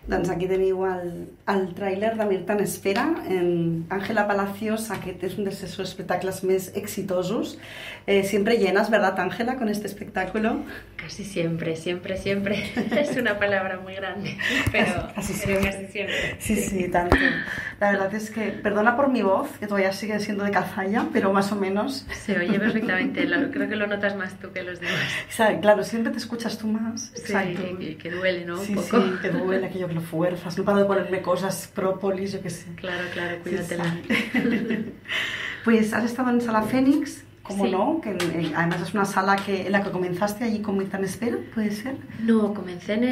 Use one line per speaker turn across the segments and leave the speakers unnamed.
Doncs aquí teniu el tràiler de Mirta en espera. Ángela Palacios, aquest és un dels seus espectacles més exitosos. Siempre llenas, ¿verdad, Ángela, con este espectáculo?
Casi siempre, siempre, siempre. Es una palabra muy grande, pero casi siempre.
Sí, tanto. La verdad es que, perdona por mi voz, que todavía sigue siendo de cazalla, pero más o menos...
Se oye perfectamente, creo que lo notas más tú que los demás.
Exacto, claro, siempre te escuchas tú más.
Exacto. Sí, que duele, ¿no?
Sí,
un poco.
Sí, que duele, aquello que lo fuerzas. No paro de ponerme cosas, própolis, yo qué sé.
Claro, cuídatela.
Sí. Pues has estado en Sala Fénix, ¿cómo no? Que además es una sala en la que comenzaste allí con Mirta en espera, ¿puede ser?
No, comencé en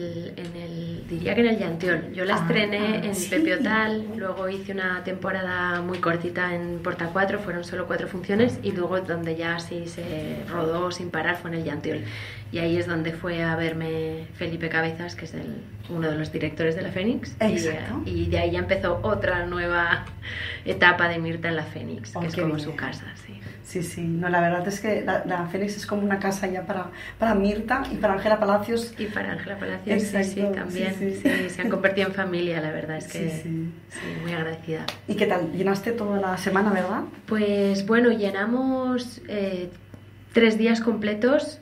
el diría que en el Llantiol. Yo la estrené en Pepe Otal, luego hice una temporada muy cortita en Porta 4, fueron solo 4 funciones, y luego donde ya sí se rodó sin parar fue en el Llantiol. Y ahí es donde fue a verme Felipe Cabezas, que es uno de los directores de la Fénix.
Exacto.
Y de ahí ya empezó otra nueva etapa de Mirta en la Fénix, que es como su casa, sí.
Sí, no, la verdad es que la Fénix es como una casa ya para Mirta y para Ángela Palacios.
Y para Ángela Palacios, sí, también. Sí, se han convertido en familia, la verdad es que sí, muy agradecida.
¿Y qué tal? ¿Llenaste toda la semana, verdad?
Pues bueno, llenamos 3 días completos.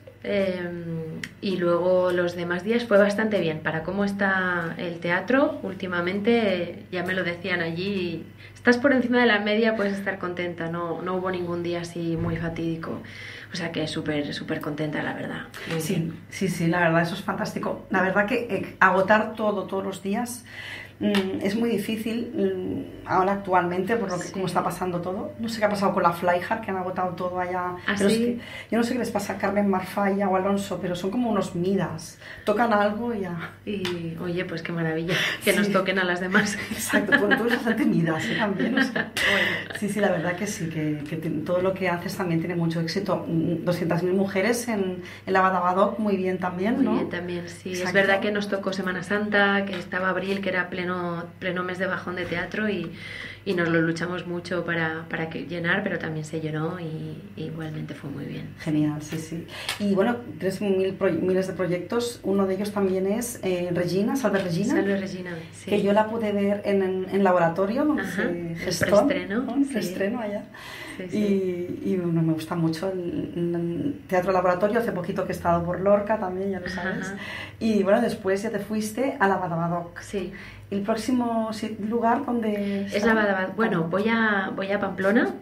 Y luego los demás días fue bastante bien. Para cómo está el teatro últimamente, ya me lo decían allí, estás por encima de la media, puedes estar contenta. No hubo ningún día así muy fatídico, o sea que súper contenta, la verdad.
Sí, la verdad, eso es fantástico. La verdad que agotar todos los días es muy difícil ahora actualmente, por lo que como está pasando todo. No sé qué ha pasado con la Flyhard, que han agotado todo allá. Pero es que, yo no sé qué les pasa a Carmen Marfaya o Alonso, pero son como unos Midas. Tocan algo y ya.
Y oye, pues qué maravilla, que nos toquen a las demás.
Exacto, bueno, tú eres bastante Midas también. O sea, bueno. Sí, la verdad que sí, que todo lo que haces también tiene mucho éxito. 200.000 mujeres en la Badabadoc, muy bien también, ¿no?
Muy bien también, sí.
Exacto.
Es verdad que nos tocó Semana Santa, que estaba abril, que era pleno mes de bajón de teatro, y nos lo luchamos mucho para llenar, pero también se llenó y igualmente fue muy bien.
Genial, sí. Y bueno, tienes miles de proyectos. Uno de ellos también es Regina, Salve Regina.
Salve Regina, sí.
Que yo la pude ver en laboratorio, donde se gestó.
El
preestreno allá.
Sí.
Y bueno, me gusta mucho el teatro laboratorio. Hace poquito que he estado por Lorca también, ya lo sabes. Y bueno, después ya te fuiste a la Badabadoc.
Sí.
¿El próximo lugar donde
es la Badabadoc? Bueno, voy a Pamplona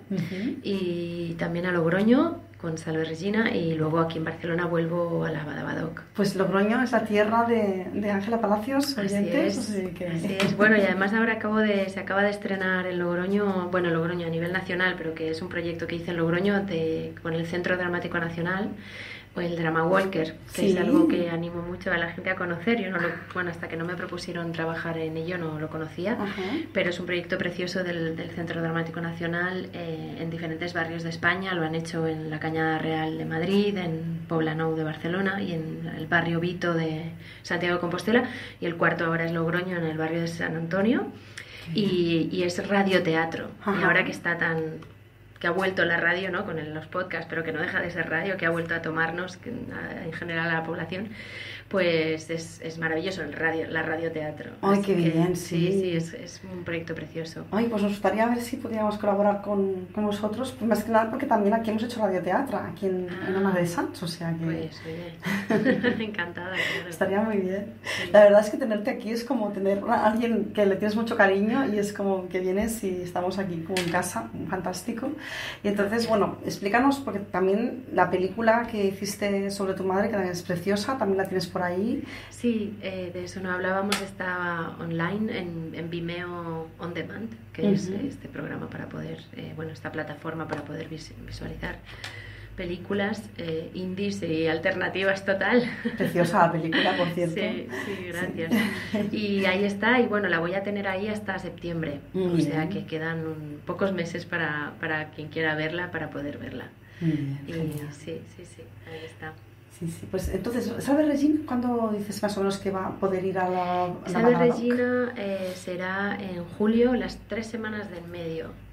y también a Logroño con Salve Regina, y luego aquí en Barcelona vuelvo a la Badabadoc.
Pues Logroño es la tierra de Ángela Palacios, oyentes.
Así es. Bueno, y además ahora se acaba de estrenar en Logroño, Logroño a nivel nacional, pero que es un proyecto que hice en Logroño con el Centro Dramático Nacional, o el Drama Walker, que es algo que animo mucho a la gente a conocer. Yo hasta que no me propusieron trabajar en ello no lo conocía, pero es un proyecto precioso del Centro Dramático Nacional en diferentes barrios de España. Lo han hecho en la Cañada Real de Madrid, en Poblenou de Barcelona y en el barrio Vito de Santiago de Compostela, y el cuarto ahora es Logroño, en el barrio de San Antonio, y es radioteatro. Y ahora que ha vuelto la radio, ¿no?, con los podcasts, pero que no deja de ser radio, que ha vuelto a tomarnos en general a la población, pues es maravilloso la radioteatro.
¡Ay, qué bien!
Sí, es un proyecto precioso.
Ay, pues nos gustaría ver si pudiéramos colaborar con vosotros, pues más que nada porque también aquí hemos hecho radioteatro, aquí en Ona de Sants, o sea que...
Pues oye, encantada. Claro.
Estaría muy bien. Sí. La verdad es que tenerte aquí es como tener a alguien que le tienes mucho cariño, y es como que vienes y estamos aquí como en casa, fantástico. Y entonces, bueno, explícanos, porque también la película que hiciste sobre tu madre, que también es preciosa, también la tienes por ahí.
Sí, de eso no hablábamos, está online en Vimeo On Demand, que es este programa para poder, esta plataforma para poder visualizar películas indies y alternativas total.
Preciosa la película, por cierto.
Sí, gracias. Sí. Y ahí está, y bueno, la voy a tener ahí hasta septiembre, o sea que quedan pocos meses para quien quiera verla, para poder verla.
Bien,
sí, ahí está.
Sí, pues entonces, ¿Salve Regina? ¿Cuándo dices más o menos que va a poder ir a la
Salve Regina será en julio, las 3 semanas del medio.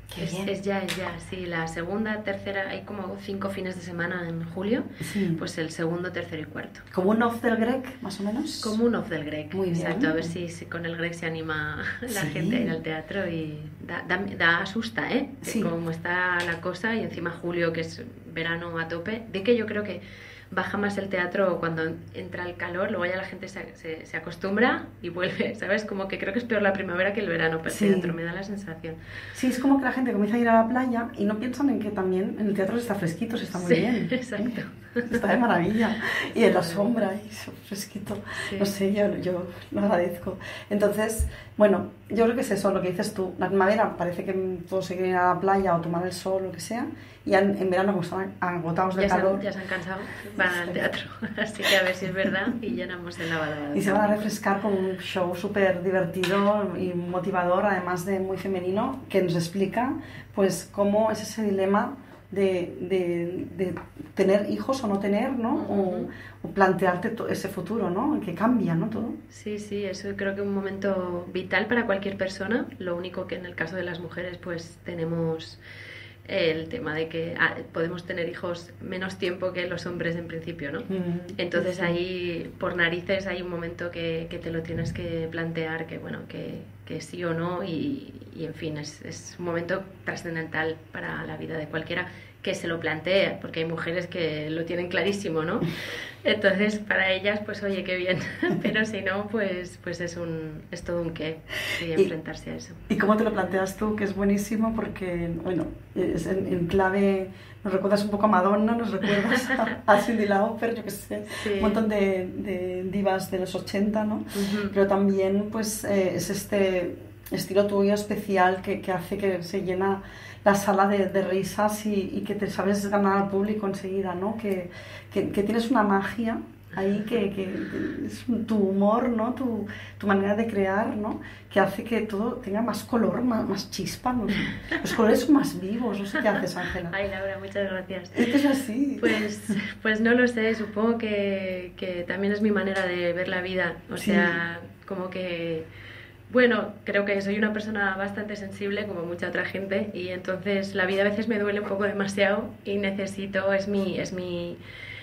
Qué bien.
Es ya, sí. La segunda, tercera, hay como 5 fines de semana en julio,
Sí.
pues el segundo, tercero y cuarto.
Como un off del Grec, más o menos.
Como un off del Grec,
Muy bien.
exacto, a ver si con el Grec se anima la
Sí.
gente a ir al teatro y da asusta, ¿eh?
Sí.
Como está la cosa y encima julio, que es verano a tope, de que yo creo que baja más el teatro cuando entra el calor, luego ya la gente se acostumbra y vuelve, ¿sabes? Como que creo que es peor la primavera que el verano para el
Sí.
teatro, me da la sensación.
Sí, es como que la gente comienza a ir a la playa y no piensan en que también en el teatro se está fresquito, se está muy
Sí,
bien.
exacto.
Está de maravilla. Y en la sombra, y fresquito.
Sí.
No sé, yo lo agradezco. Entonces, bueno, yo creo que es eso lo que dices tú. La primavera parece que todos se quieren ir a la playa o tomar el sol, lo que sea. Y en verano, como están agotados de calor,
Ya se han cansado, van al teatro. Así que a ver si es verdad y llenamos el lavadora.
y se van a refrescar con un show súper divertido y motivador, además de muy femenino, que nos explica pues cómo es ese dilema de tener hijos o no tener, ¿no? O plantearte ese futuro, ¿no? Que cambia, ¿no? Todo.
Sí, sí, eso creo que es un momento vital para cualquier persona. Lo único que en el caso de las mujeres pues tenemos el tema de que podemos tener hijos menos tiempo que los hombres en principio, ¿no? Entonces
sí.
Ahí, por narices, hay un momento que te lo tienes que plantear, que bueno, que sí o no, y en fin, es un momento trascendental para la vida de cualquiera que se lo plantee, porque hay mujeres que lo tienen clarísimo, ¿no? Entonces, para ellas, pues oye, qué bien, pero si no, pues es todo un qué, y enfrentarse a eso.
¿Y cómo te lo planteas tú? Que es buenísimo porque, bueno, es en clave, nos recuerdas un poco a Madonna, nos recuerdas a Cyndi Lauper, yo qué sé,
Sí.
un montón de divas de los 80, ¿no? Pero también, pues, es este estilo tuyo especial que hace que se llena la sala de risas y que te sabes ganar al público enseguida, ¿no? Que tienes una magia ahí que es tu humor, ¿no? Tu manera de crear, ¿no? Que hace que todo tenga más color, más chispa, ¿no? Los colores son más vivos, no sé qué haces, Ángela.
Ay, Laura, muchas gracias.
Es que es así.
Pues no lo sé, supongo que también es mi manera de ver la vida, o sea, como que... Bueno, creo que soy una persona bastante sensible, como mucha otra gente, y entonces la vida a veces me duele un poco demasiado y necesito, es mi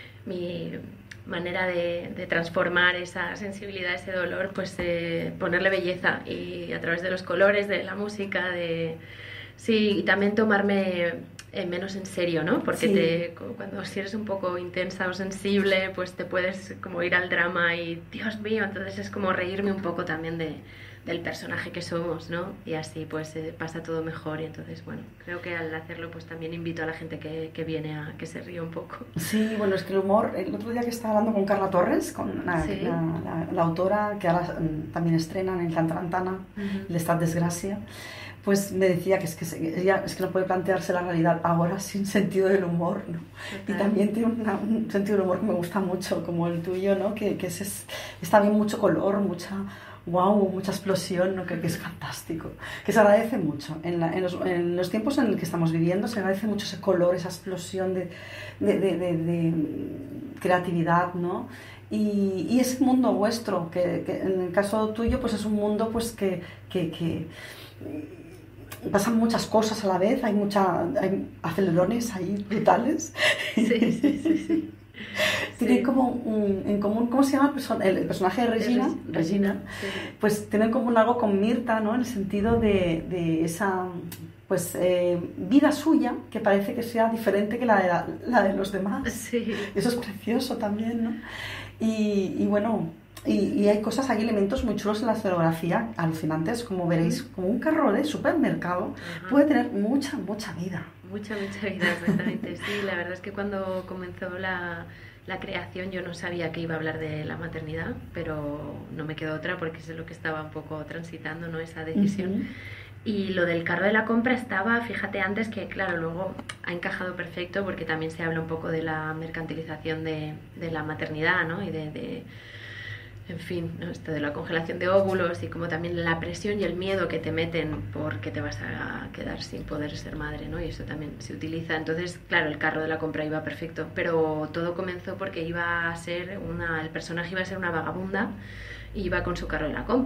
manera de transformar esa sensibilidad, ese dolor, pues ponerle belleza y a través de los colores, de la música, sí, y también tomarme menos en serio, ¿no? Porque cuando si eres un poco intensa o sensible, pues te puedes como ir al drama y Dios mío, entonces es como reírme un poco también del personaje que somos, ¿no? Y así pues pasa todo mejor y entonces, bueno, creo que al hacerlo pues también invito a la gente que viene a que se ríe un poco.
Sí, bueno, es que el humor, el otro día que estaba hablando con Carla Torres, con la autora que ahora también estrenan en Cantarantana, L'Estat Desgracia, pues me decía que ella es que no puede plantearse la realidad ahora sin sentido del humor, ¿no? Y también tiene un sentido del humor que me gusta mucho, como el tuyo, ¿no? Que es también mucho color, mucha explosión, ¿no? Que es fantástico, que se agradece mucho en los tiempos en los que estamos viviendo, se agradece mucho ese color, esa explosión de creatividad, ¿no? Y ese mundo vuestro, que en el caso tuyo pues es un mundo pues que pasan muchas cosas a la vez, hay acelerones ahí brutales.
Sí.
Tienen como en común, ¿cómo se llama el personaje de Regina?
Regina, sí.
Pues tienen como algo con Mirta, ¿no? En el sentido de esa pues vida suya que parece que sea diferente que la de los demás.
Sí.
Eso es precioso también, ¿no? Y bueno, y hay cosas, hay elementos muy chulos en la escenografía, alucinantes, como veréis, como un carro de supermercado puede tener mucha vida.
Mucha vida, exactamente. Sí, la verdad es que cuando comenzó la creación yo no sabía que iba a hablar de la maternidad, pero no me quedó otra porque es lo que estaba un poco transitando, ¿no? Esa decisión. Y lo del carro de la compra estaba, fíjate antes que, claro, luego ha encajado perfecto porque también se habla un poco de la mercantilización de la maternidad, ¿no? Y en fin, ¿no? Esto de la congelación de óvulos y como también la presión y el miedo que te meten porque te vas a quedar sin poder ser madre, ¿no? Y eso también se utiliza. Entonces, claro, el carro de la compra iba perfecto, pero todo comenzó porque el personaje iba a ser una vagabunda y iba con su carro de la compra.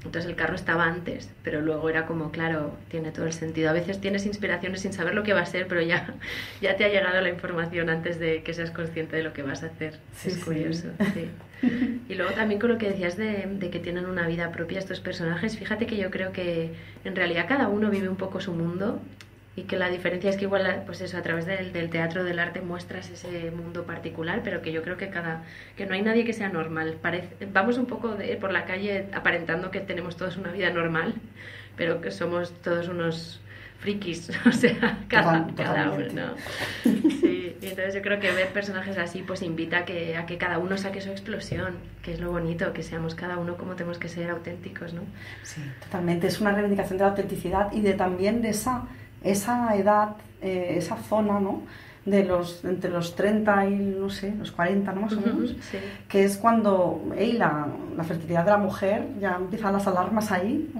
Entonces el carro estaba antes, pero luego era como, claro, tiene todo el sentido. A veces tienes inspiraciones sin saber lo que va a ser, pero ya te ha llegado la información antes de que seas consciente de lo que vas a hacer.
Sí,
es curioso, sí. Y luego también con lo que decías de que tienen una vida propia estos personajes, fíjate que yo creo que en realidad cada uno vive un poco su mundo y que la diferencia es que igual, pues eso, a través del teatro, del arte muestras ese mundo particular, pero que yo creo que no hay nadie que sea normal. Vamos un poco por la calle aparentando que tenemos todos una vida normal, pero que somos todos unos frikis, o sea, cada uno. Sí, y entonces yo creo que ver personajes así pues invita a que cada uno saque su explosión, que es lo bonito, que seamos cada uno como tenemos que ser auténticos, ¿no?
Sí, totalmente. Es una reivindicación de la autenticidad y también de esa edad, esa zona, ¿no? Entre los 30 y, no sé, los 40, ¿no? Más o menos,
sí.
Que es cuando la fertilidad de la mujer, ya empiezan las alarmas ahí,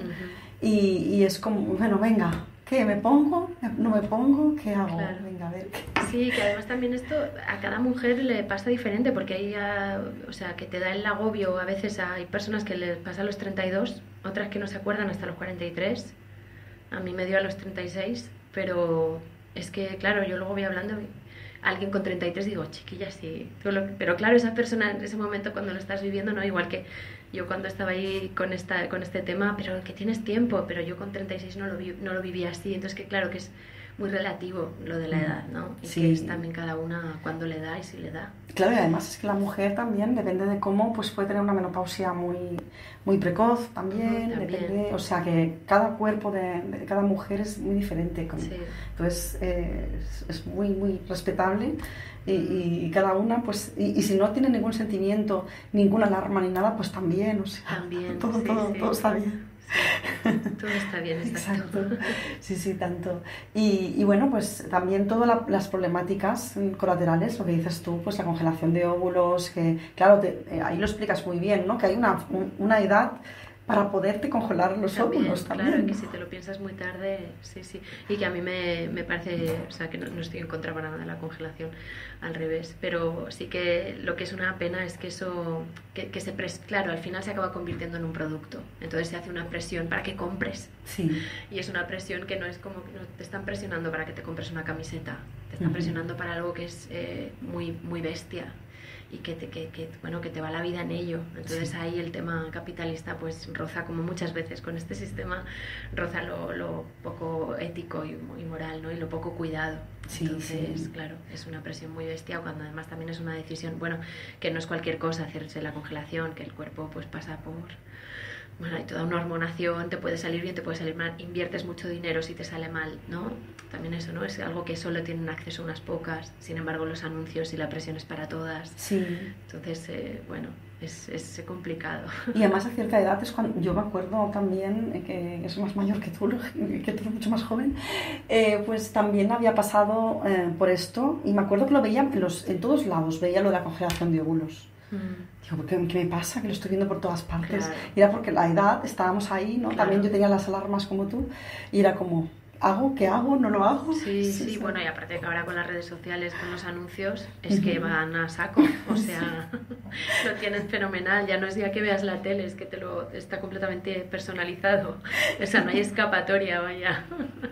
y es como, bueno, venga, ¿qué? ¿Me pongo? ¿No me pongo? ¿Qué hago?
Claro.
Venga, a ver.
Sí, que además también esto a cada mujer le pasa diferente, porque hay, o sea, que te da el agobio, a veces hay personas que les pasa a los 32, otras que no se acuerdan hasta los 43. A mí me dio a los 36, pero es que, claro, yo luego voy hablando, alguien con 33 digo, chiquilla, sí. Pero claro, esa persona en ese momento cuando lo estás viviendo, no, igual que yo cuando estaba ahí con este tema, pero que tienes tiempo, pero yo con 36 no lo viví así. Entonces, que claro, que es muy relativo lo de la edad, ¿no? Y
sí.
Que es también cada una cuando le da y si le da.
Claro, y además es que la mujer también, depende de cómo, pues puede tener una menopausia muy precoz también, depende, o sea que cada cuerpo de cada mujer es muy diferente.
Sí.
Entonces es muy respetable y cada una, pues, y si no tiene ningún sentimiento, ninguna alarma ni nada, pues también, o sea,
también,
todo está bien.
Todo está bien, exacto.
Sí, tanto. Y bueno, pues también todas las problemáticas colaterales, lo que dices tú, pues la congelación de óvulos, que claro, ahí lo explicas muy bien, ¿no? Que hay una edad para poderte congelar los óvulos también.
Claro, que si te lo piensas muy tarde, sí. Y que a mí me parece, o sea, que no estoy en contra para nada de la congelación, al revés. Pero sí que lo que es una pena es que eso, claro, al final se acaba convirtiendo en un producto. Entonces se hace una presión para que compres.
Sí.
Y es una presión que no es como que no te están presionando para que te compres una camiseta. Te están presionando para algo que es muy bestia. Y que te va la vida en ello. Entonces sí. Ahí el tema capitalista pues roza, como muchas veces con este sistema, roza lo poco ético y moral, ¿no? Y lo poco cuidado.
Sí,
entonces, claro, es una presión muy bestia, cuando además también es una decisión, bueno, que no es cualquier cosa hacerse la congelación, que el cuerpo pues pasa por... Bueno, hay toda una hormonación, te puede salir bien, te puede salir mal, inviertes mucho dinero si te sale mal, ¿no? También eso, ¿no? Es algo que solo tienen acceso unas pocas, sin embargo los anuncios y la presión es para todas.
Sí.
Entonces, bueno, es complicado.
Y además a cierta edad es cuando, yo me acuerdo también, que soy más mayor que tú mucho más joven, pues también había pasado por esto y me acuerdo que lo veía en todos lados, veía lo de la congelación de óvulos. Digo, ¿qué me pasa? Que lo estoy viendo por todas partes.
Claro.
Y era porque la edad, estábamos ahí, ¿no?
Claro.
También yo tenía las alarmas como tú y era como, ¿hago? ¿Qué hago? ¿No lo hago?
Sí, bueno, y aparte que ahora con las redes sociales, con los anuncios, es que van a saco, o sea, lo tienen fenomenal, ya no es ya que veas la tele, es que está completamente personalizado, o sea, no hay escapatoria, vaya.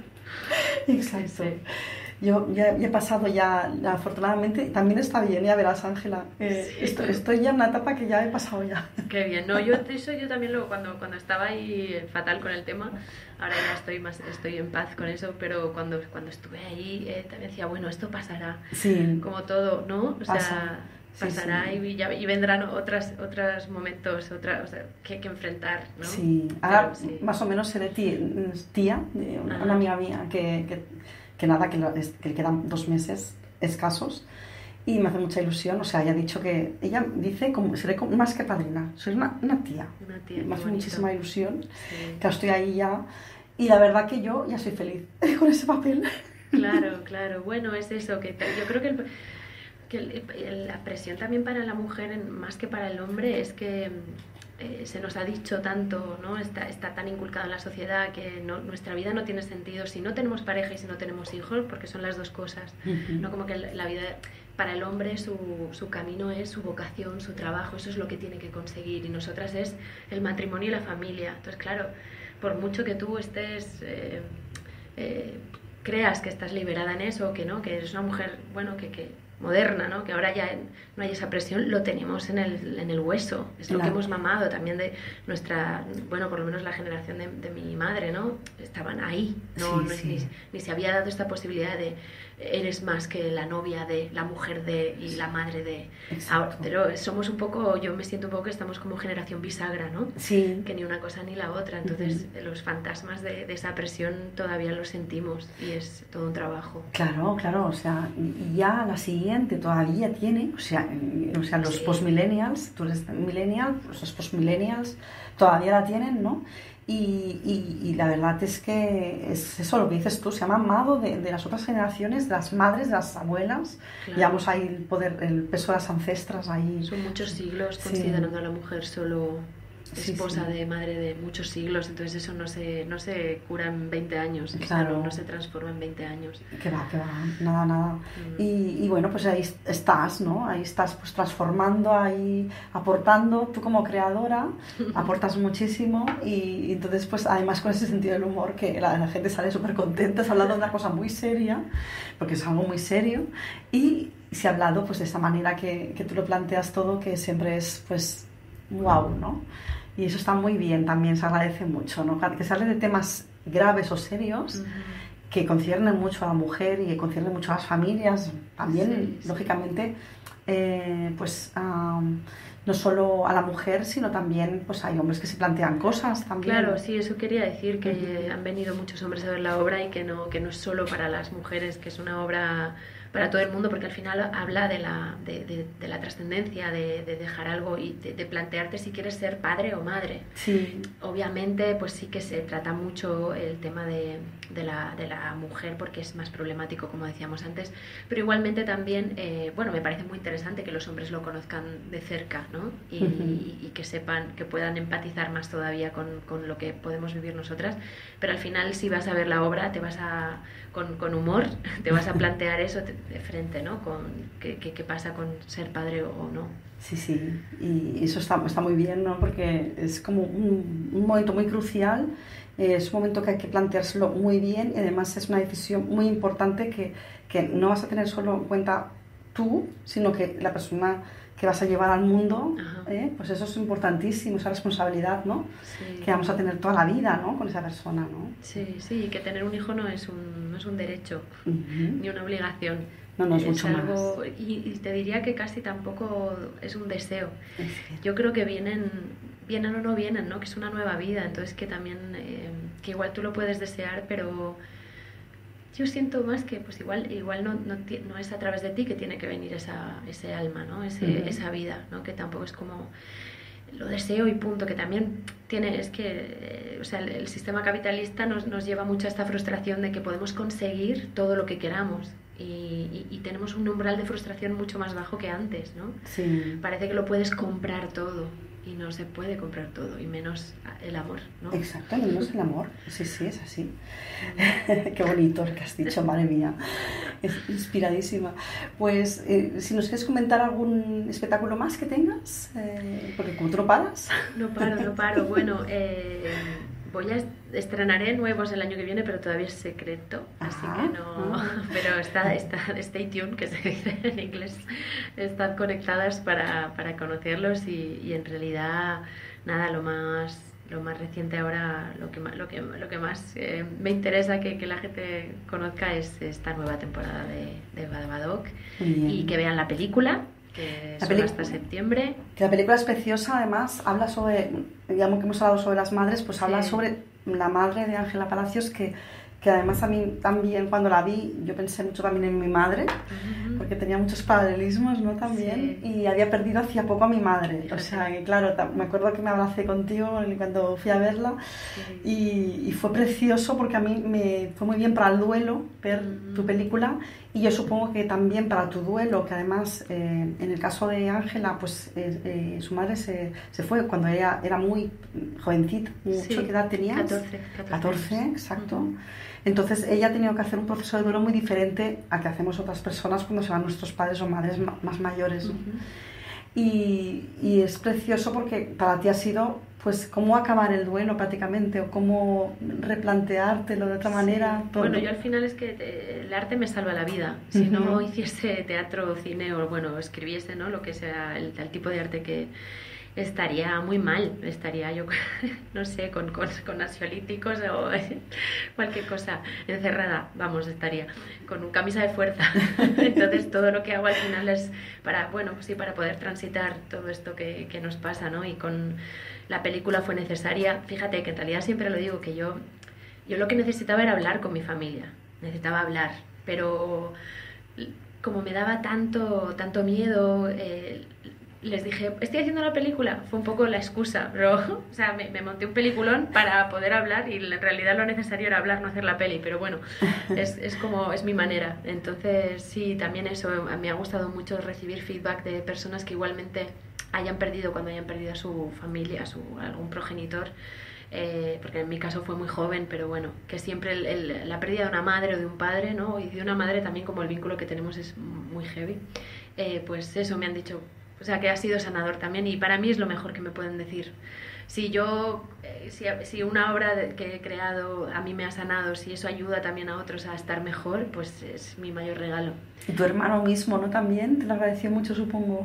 Exacto.
Sí.
Yo ya he pasado ya, afortunadamente, también está bien, ya verás, Ángela. Estoy ya en una etapa que ya he pasado ya.
Qué bien, no, yo también cuando estaba ahí fatal con el tema, ahora ya estoy en paz con eso, pero cuando estuve ahí también decía, bueno, esto pasará,
sí.
Como todo, ¿no? O sea, pasará sí. Y vendrán otros momentos que enfrentar, ¿no?
Sí, ahora más o menos seré tía de una amiga mía que nada, que le quedan 2 meses escasos y me hace mucha ilusión, o sea, ella dice seré más que padrina, soy una tía. Me hace muchísima ilusión, que estoy ahí ya y la verdad que yo ya soy feliz con ese papel.
Claro, bueno, es eso, que yo creo que la presión también para la mujer, más que para el hombre, es que se nos ha dicho tanto, ¿no? Está tan inculcado en la sociedad que nuestra vida no tiene sentido si no tenemos pareja y si no tenemos hijos, porque son las dos cosas, ¿no? Como que la vida para el hombre su camino es su vocación, su trabajo, eso es lo que tiene que conseguir, y nosotras es el matrimonio y la familia. Entonces, claro, por mucho que tú estés... creas que estás liberada en eso, que no, que eres una mujer, bueno, que moderna, ¿no? Que ahora ya no hay esa presión, lo tenemos en el hueso, es lo que hemos mamado también de nuestra, bueno, por lo menos la generación de mi madre, ¿no? Estaban ahí, ni se había dado esta posibilidad de eres más que la novia de, la mujer de y la madre de. Ahora, pero somos un poco, yo me siento un poco que estamos como generación bisagra, ¿no?
Sí.
Que ni una cosa ni la otra, entonces los fantasmas de esa presión todavía los sentimos y es todo un trabajo.
Claro, o sea, ya la siguiente todavía tiene, o sea los postmillennials, tú eres millennial, pues los postmillennials todavía la tienen, ¿no? Y la verdad es que es eso lo que dices tú, se ha mamado de las otras generaciones, de las madres, de las abuelas, claro. Llevamos ahí el peso de las ancestras ahí.
Son muchos siglos considerando a la mujer solo esposa de madre de muchos siglos, entonces eso no se cura en 20 años, claro. No se transforma en 20 años.
Que va, nada. Y bueno, pues ahí estás, ¿no? Ahí estás pues transformando, ahí aportando, tú como creadora aportas muchísimo y entonces pues además con ese sentido del humor que la gente sale súper contenta, has hablado de una cosa muy seria, porque es algo muy serio y se ha hablado pues de esa manera que tú lo planteas todo, que siempre es pues wow, ¿no? Y eso está muy bien, también se agradece mucho, ¿no? Que se hable de temas graves o serios que conciernen mucho a la mujer y que conciernen mucho a las familias, también, lógicamente, pues no solo a la mujer, sino también pues hay hombres que se plantean cosas también.
Claro, sí, eso quería decir, que han venido muchos hombres a ver la obra y que no es solo para las mujeres, que es una obra para todo el mundo, porque al final habla de la trascendencia, de dejar algo y de plantearte si quieres ser padre o madre.
Sí.
Obviamente, pues sí que se trata mucho el tema de la mujer, porque es más problemático, como decíamos antes, pero igualmente también, bueno, me parece muy interesante que los hombres lo conozcan de cerca, ¿no? Y que sepan, que puedan empatizar más todavía con lo que podemos vivir nosotras, pero al final si vas a ver la obra, te vas con humor, te vas a plantear eso de frente, ¿no? ¿Qué pasa con ser padre o no?
Sí, y eso está muy bien, ¿no? Porque es como un momento muy crucial, es un momento que hay que planteárselo muy bien y además es una decisión muy importante que no vas a tener solo en cuenta tú, sino que la persona que vas a llevar al mundo, pues eso es importantísimo, esa responsabilidad, ¿no? Sí. Que vamos a tener toda la vida, ¿no? Con esa persona, ¿no?
Sí, que tener un hijo no es un derecho, ni una obligación.
No, es mucho
algo,
más.
Y te diría que casi tampoco es un deseo. Yo creo que vienen o no vienen, ¿no? Que es una nueva vida, entonces que también, que igual tú lo puedes desear, pero yo siento más que pues igual no es a través de ti que tiene que venir ese alma, ¿no? Esa vida, ¿no? Que tampoco es como lo deseo y punto, que también es que o sea, el sistema capitalista nos lleva mucho a esta frustración de que podemos conseguir todo lo que queramos y tenemos un umbral de frustración mucho más bajo que antes, ¿no?
Sí.
Parece que lo puedes comprar todo y no se puede comprar todo, y menos el amor, ¿no?
Exacto, menos el amor, sí, es así. Qué bonito lo que has dicho, madre mía, es inspiradísima. Pues si nos quieres comentar algún espectáculo más que tengas, porque como tú no paras.
No paro, bueno, estrenaré nuevos el año que viene, pero todavía es secreto, así que no. Pero stay tuned, que se dice en inglés. Están conectadas para conocerlos y en realidad nada, lo más reciente ahora, lo que más me interesa que la gente conozca es esta nueva temporada de Badabadoc y que vean la película. Que hasta septiembre.
Que la película es preciosa, además habla sobre, digamos que hemos hablado sobre las madres, pues habla sobre la madre de Ángela Palacios, que además a mí también cuando la vi yo pensé mucho también en mi madre, porque tenía muchos paralelismos, ¿no? También, y había perdido hacía poco a mi madre, o sea que claro, me acuerdo que me abracé contigo cuando fui a verla y fue precioso porque a mí me fue muy bien para el duelo ver tu película, y yo supongo que también para tu duelo, que además en el caso de Ángela pues su madre se fue cuando ella era muy jovencita, ¿qué edad tenías?
14,
exacto. Entonces ella ha tenido que hacer un proceso de duelo muy diferente a que hacemos otras personas cuando se van nuestros padres o madres más mayores, ¿no? Y es precioso porque para ti ha sido, pues, cómo acabar el duelo prácticamente, o cómo replanteártelo de otra manera. Todo.
Bueno, yo al final es que el arte me salva la vida. Si no hiciese teatro, cine o, bueno, escribiese, ¿no?, lo que sea, el tipo de arte que estaría muy mal, estaría yo, no sé, con ansiolíticos o cualquier cosa, encerrada, vamos, estaría con un camisa de fuerza. Entonces todo lo que hago al final es para, bueno, pues sí, para poder transitar todo esto que nos pasa, ¿no? Y con la película fue necesaria. Fíjate que en realidad siempre lo digo, que yo lo que necesitaba era hablar con mi familia, necesitaba hablar, pero como me daba tanto miedo, les dije, estoy haciendo una película, fue un poco la excusa, pero, o sea, me monté un peliculón para poder hablar, y en realidad lo necesario era hablar, no hacer la peli, pero bueno, es como, es mi manera. Entonces sí, también eso, me ha gustado mucho recibir feedback de personas que igualmente cuando hayan perdido a su familia, algún progenitor, porque en mi caso fue muy joven, pero bueno, que siempre la pérdida de una madre o de un padre, ¿no?, y de una madre también, como el vínculo que tenemos es muy heavy, pues eso me han dicho. O sea, que ha sido sanador también, y para mí es lo mejor que me pueden decir. Si si una obra que he creado a mí me ha sanado, si eso ayuda también a otros a estar mejor, pues es mi mayor regalo.
Y tu hermano mismo, ¿no?, también te lo agradeció mucho, supongo.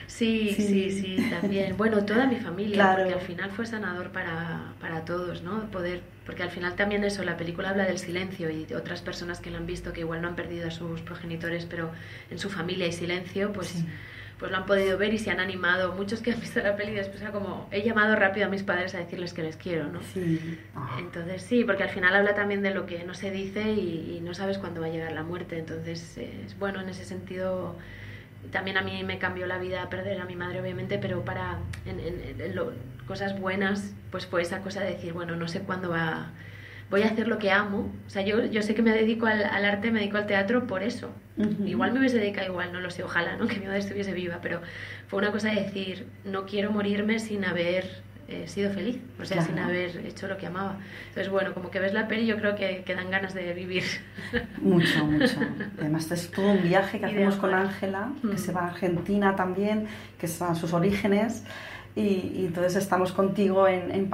Sí, también. Bueno, toda mi familia,
claro.
Porque al final fue sanador para todos, ¿no? Porque al final también eso, la película habla del silencio, y de otras personas que la han visto que igual no han perdido a sus progenitores, pero en su familia hay silencio, pues... Sí. Pues lo han podido ver y se han animado. Muchos que han visto la peli después era como, he llamado rápido a mis padres a decirles que les quiero, ¿no?
Sí.
Entonces sí, porque al final habla también de lo que no se dice y no sabes cuándo va a llegar la muerte. Entonces es bueno en ese sentido. También a mí me cambió la vida perder a mi madre, obviamente, pero para cosas buenas, pues fue esa cosa de decir, bueno, no sé cuándo voy a hacer lo que amo. O sea, yo sé que me dedico al arte, me dedico al teatro por eso. Igual me hubiese dedicado igual, no lo sé, ojalá, ¿no?, que mi madre estuviese viva, pero fue una cosa de decir, no quiero morirme sin haber sido feliz, o sea, sin haber hecho lo que amaba. Entonces, bueno, como que ves la peli, yo creo que dan ganas de vivir.
Mucho. Además es todo un viaje que hacemos con Ángela, que se va a Argentina también, que son sus orígenes. Y entonces estamos contigo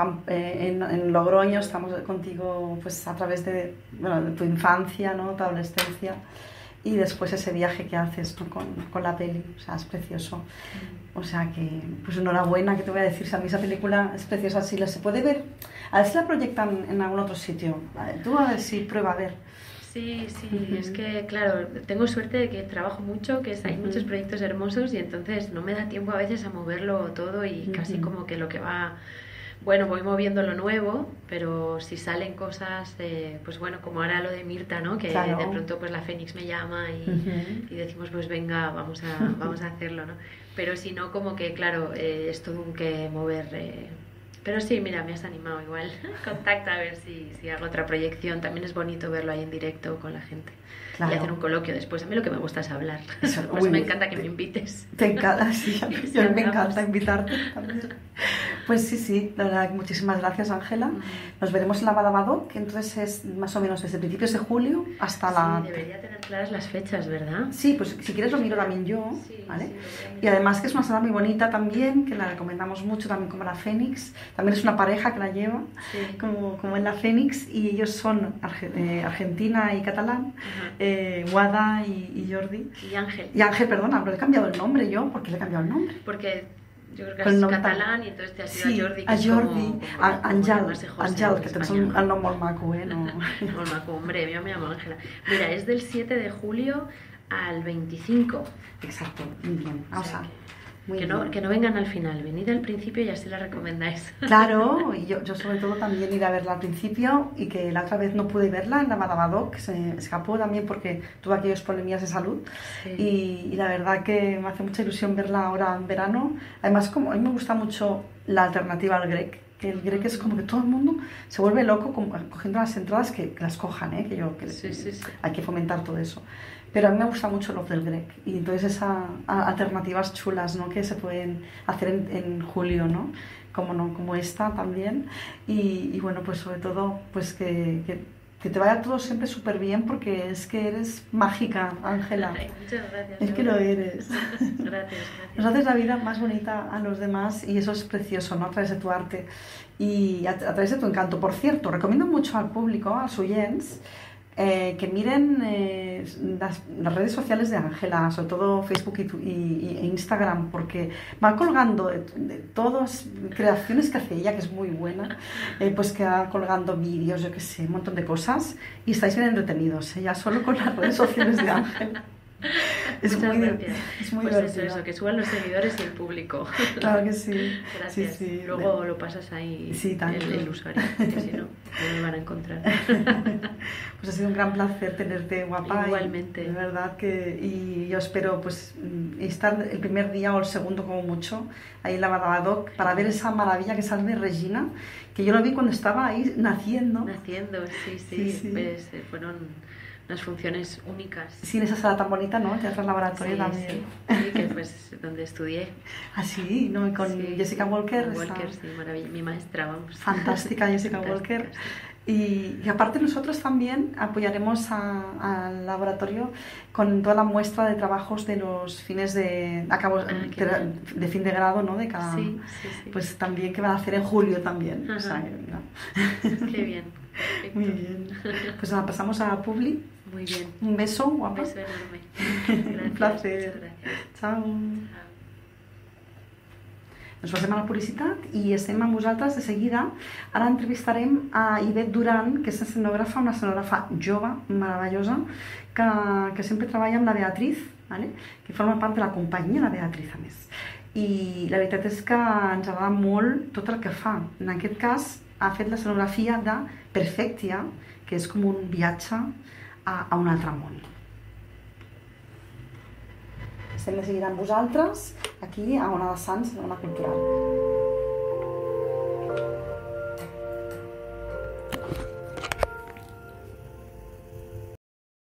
en Logroño, estamos contigo pues a través de tu infancia, ¿no?, tu adolescencia, y después ese viaje que haces, ¿no?, con la peli, o sea, es precioso. O sea que, pues enhorabuena, que te voy a decir, si a mí esa película es preciosa, si la se puede ver, a ver si la proyectan en algún otro sitio, tú a ver si prueba a ver.
Sí, es que, claro, tengo suerte de que trabajo mucho, que hay muchos proyectos hermosos, y entonces no me da tiempo a veces a moverlo todo, y casi como que lo que va... Bueno, voy moviendo lo nuevo, pero si salen cosas, pues bueno, como ahora lo de Mirta, ¿no?, que claro, de pronto pues la Fénix me llama y decimos, pues venga, vamos a hacerlo, ¿no? Pero si no, como que, claro, es todo un que mover... Pero sí, mira, me has animado igual. Contacta a ver si hago otra proyección. También es bonito verlo ahí en directo con la gente. Claro. Y hacer un coloquio después. A mí lo que me gusta es hablar. Eso, pues me encanta que me invites.
Te encanta, sí. A mí me encanta invitarte también. Pues sí, la verdad, muchísimas gracias, Ángela. Nos veremos en la Badabado, que entonces es más o menos desde principios de julio hasta la...
Sí, debería tener claras las fechas, ¿verdad?
Sí, pues si quieres lo miro también yo,
sí,
¿vale?
Sí,
y además que es una sala muy bonita también, que la recomendamos mucho, también como la Fénix. También es una pareja que la lleva, como en la Fénix, y ellos son argentina y catalán, Guada y Jordi.
Y Ángel.
Y Ángel, perdona, pero he cambiado el nombre yo. ¿Por qué le he cambiado el nombre?
Porque yo creo que es catalán, y entonces te has ido a Jordi.
A Jordi, Àngel, que tens el nom molt maco,
no? Molt maco, hombre, yo me llamo Ángela. Mira, es del 7 de julio al 25.
Exacto, muy bien. O sea,
que no vengan al final, venid al principio y así la recomendáis.
Claro, y yo sobre todo también ir a verla al principio, y que la otra vez no pude verla en la Badabado, que se escapó también porque tuve aquellos problemillas de salud, y la verdad que me hace mucha ilusión verla ahora en verano. Además, como a mí me gusta mucho la alternativa al Grec, que el Grec es como que todo el mundo se vuelve loco cogiendo las entradas, que las cojan, hay que fomentar todo eso. Pero a mí me gusta mucho lo del Grec, y entonces esas alternativas chulas, ¿no?, que se pueden hacer en julio, ¿no?, como esta también, y bueno, pues sobre todo pues que Que te vaya todo siempre súper bien porque es que eres mágica, Ángela.
Muchas gracias.
Es que lo eres.
Gracias.
Nos haces la vida más bonita a los demás y eso es precioso, ¿no? A través de tu arte y a través de tu encanto. Por cierto, recomiendo mucho al público, a los oyentes, que miren las redes sociales de Ángela, sobre todo Facebook e Instagram, porque va colgando de todas creaciones que hace ella, que es muy buena, pues que va colgando vídeos, yo qué sé, un montón de cosas, y estáis bien entretenidos, ya solo con las redes sociales de Ángela. Es
Muchas
muy,
gracias.
es muy
pues
divertido.
eso, que suban los seguidores y el público.
Claro que sí.
Gracias.
Sí, sí.
Luego lo pasas ahí
Sí, tanto.
el usuario, que si no, no me van a encontrar.
Pues ha sido un gran placer tenerte, guapa.
Igualmente.
Y, de verdad que y yo espero pues estar el primer día o el segundo como mucho ahí en la Badadoc para ver esa maravilla que sale de Regina, que yo lo vi cuando estaba ahí naciendo.
Sí. Pues, fueron unas funciones únicas.
Sí, en esa sala tan bonita, ¿no? El Teatro Laboratorio también.
Sí, que pues donde estudié.
Ah, sí, ¿no? Y con Jessica Walker.
Walker, sí, maravilla. Mi maestra, vamos.
Fantástica Jessica Walker. Y aparte nosotros también apoyaremos al laboratorio con toda la muestra de trabajos de los fines de fin de grado, ¿no? De cada,
sí.
Pues también que van a hacer en julio también. O sea,
Qué bien. Perfecto.
Muy bien. Pues nada, pasamos a Publi.
Muy bien.
Un beso, guapa.
Un beso enorme. Gracias,
Un placer.
muchas gracias.
Ciao. Ens passem a la publicitat i estem amb vosaltres de seguida. Ara entrevistarem a Ivet Duran, que és escenògrafa, una escenògrafa jove, meravellosa, que sempre treballa amb la Beatriz, ¿vale? Que forma part de la companyia, la Beatriz, a més. I la veritat és que ens agrada molt tot el que fa. En aquest cas, ha fet l'escenografia de Perfectia, que és com un viatge a un altre món. Estem de seguida amb vosaltres, aquí a Ona de Sants, Ona Cultural.